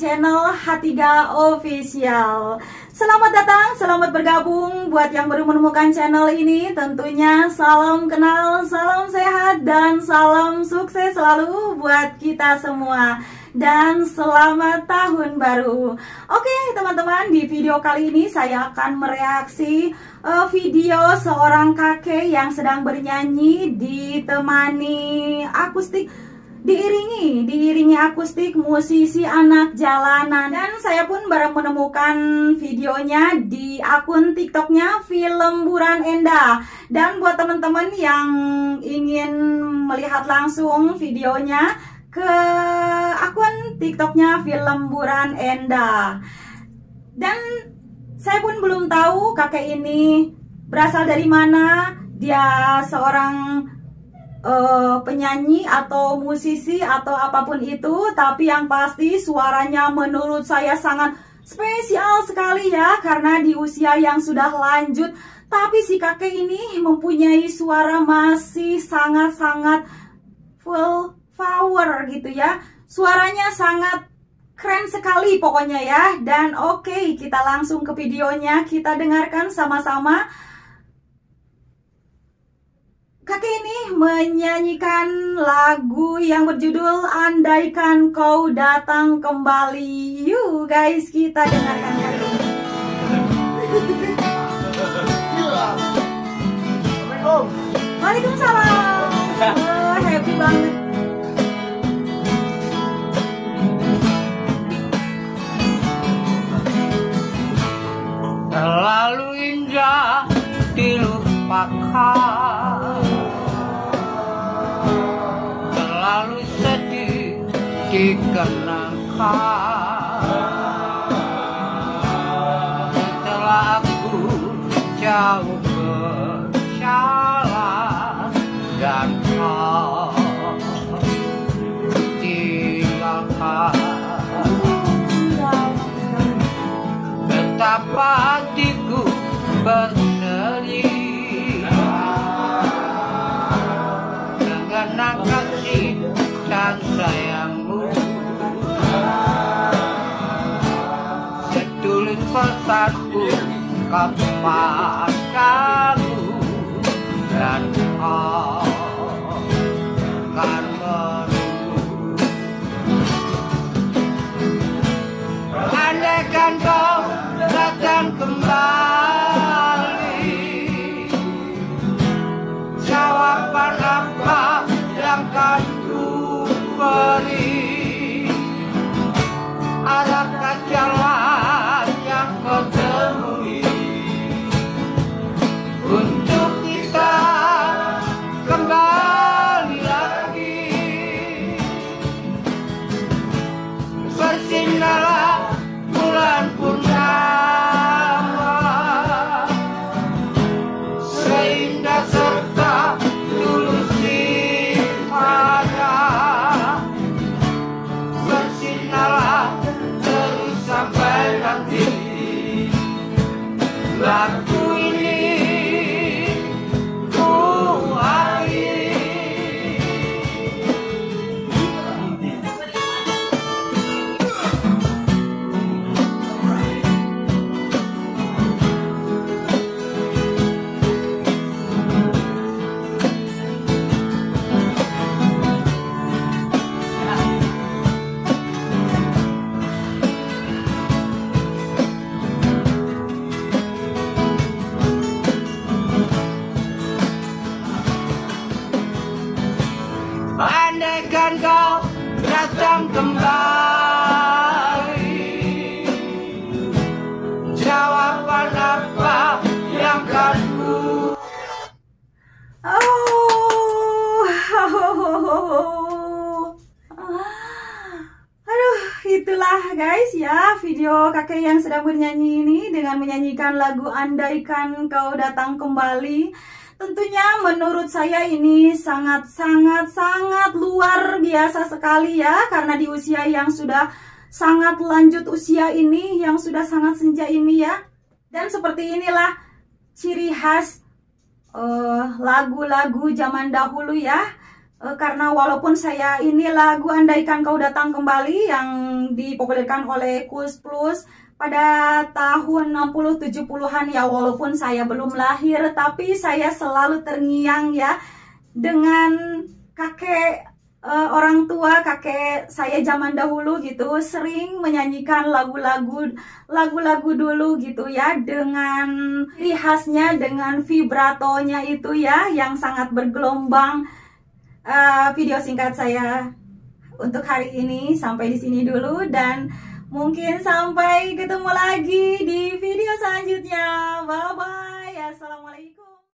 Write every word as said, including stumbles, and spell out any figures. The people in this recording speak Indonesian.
channel H tiga Official. Selamat datang, selamat bergabung buat yang baru menemukan channel ini. Tentunya salam kenal, salam sehat, dan salam sukses selalu buat kita semua. Dan selamat tahun baru. Oke teman-teman, di video kali ini saya akan mereaksi uh, video seorang kakek yang sedang bernyanyi ditemani akustik, diiringi diiringi akustik musisi anak jalanan. Dan saya pun baru menemukan videonya di akun TikToknya Filemburan Enda. Dan buat teman-teman yang ingin melihat langsung videonya, ke akun TikToknya Filemburan Enda. Dan saya pun belum tahu kakek ini berasal dari mana. Dia seorang uh, penyanyi atau musisi atau apapun itu, tapi yang pasti suaranya menurut saya sangat spesial sekali ya, karena di usia yang sudah lanjut, tapi si kakek ini mempunyai suara masih sangat-sangat full power gitu ya. Suaranya sangat keren sekali pokoknya ya. Dan oke, okay, kita langsung ke videonya, kita dengarkan sama-sama. Kakek ini menyanyikan lagu yang berjudul Andaikan Kau Datang Kembali. Yuk guys, kita dengarkan kali ini. Waalaikumsalam. Oh, happy banget. Terlalu indah dilupakan, terlalu sedih dikenangkan. Setelah aku jauh berjalan dan kau tinggalkan, betapa hatiku bersedih dengan kasih dan sayangmu. Setulus pesanku kepadamu, dan kau akan menunggu. Andaikan kau datang kembali, jawaban apa yang akan ku beri? Adakah jalan yang kau temui untuk kita kembali lagi? Bersinarlah bulan purnama, seindah serta tulus sifatnya. Bersinarlah terus sampai nanti lagu ini ku akhiri. Andaikan kau datang kembali, jawaban apa yang akan ku... Oh, aduh, itulah guys ya video kakek yang sedang bernyanyi ini dengan menyanyikan lagu Andaikan Kau Datang Kembali. Tentunya menurut saya ini sangat-sangat-sangat luar biasa sekali ya, karena di usia yang sudah sangat lanjut usia ini, yang sudah sangat senja ini ya. Dan seperti inilah ciri khas lagu-lagu uh, zaman dahulu ya. Uh, karena walaupun saya ini lagu Andaikan Kau Datang Kembali yang dipopulerkan oleh Koes Plus pada tahun enam puluh tujuh puluhan ya, walaupun saya belum lahir, tapi saya selalu terngiang ya dengan kakek uh, orang tua kakek saya zaman dahulu gitu, sering menyanyikan lagu-lagu lagu-lagu dulu gitu ya, dengan ciri khasnya, dengan vibratonya itu ya yang sangat bergelombang. Uh, video singkat saya untuk hari ini sampai di sini dulu, dan mungkin sampai ketemu lagi di video selanjutnya. Bye bye. Assalamualaikum.